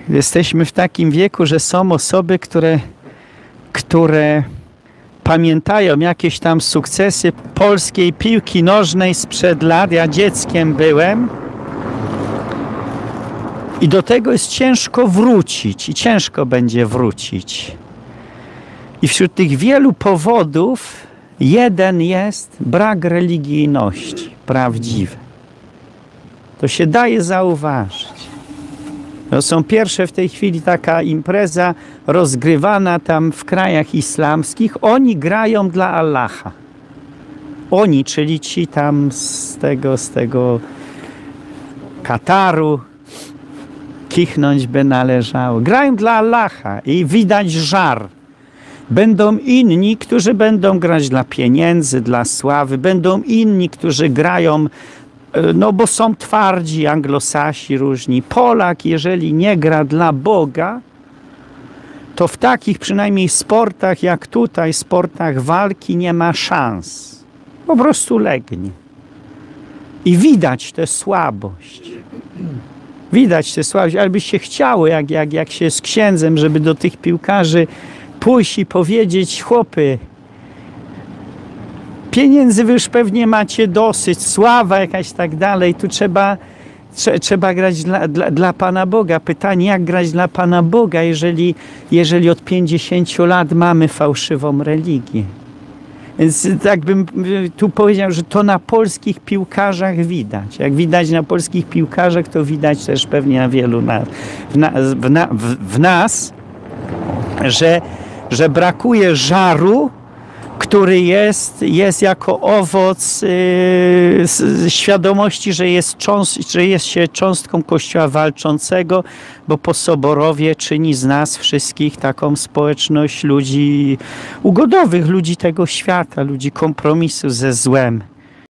Jesteśmy w takim wieku, że są osoby, które pamiętają jakieś tam sukcesy polskiej piłki nożnej sprzed lat. Ja dzieckiem byłem. I do tego jest ciężko wrócić i ciężko będzie wrócić. I wśród tych wielu powodów jeden jest brak religijności prawdziwej. To się daje zauważyć. To są pierwsze w tej chwili taka impreza rozgrywana tam w krajach islamskich. Oni grają dla Allaha. Oni, czyli ci tam z tego Kataru, kichnąć by należało. Grają dla Allaha i widać żar. Będą inni, którzy będą grać dla pieniędzy, dla sławy. Będą inni, którzy grają, no bo są twardzi, anglosasi różni. Polak, jeżeli nie gra dla Boga, to w takich przynajmniej sportach jak tutaj, sportach walki nie ma szans. Po prostu legnie. I widać tę słabość. Widać tę słabość, ale by się chciało, jak się z księdzem, żeby do tych piłkarzy pójść i powiedzieć: chłopy, pieniędzy wy już pewnie macie dosyć, sława jakaś tak dalej, tu trzeba grać dla Pana Boga. Pytanie, jak grać dla Pana Boga, jeżeli od 50 lat mamy fałszywą religię? Więc tak bym tu powiedział, że to na polskich piłkarzach widać. Jak widać na polskich piłkarzach, to widać też pewnie na wielu w nas, że brakuje żaru, który jest jako owoc świadomości, że jest się cząstką Kościoła walczącego, bo po Soborowie czyni z nas wszystkich taką społeczność ludzi ugodowych, ludzi tego świata, ludzi kompromisu ze złem.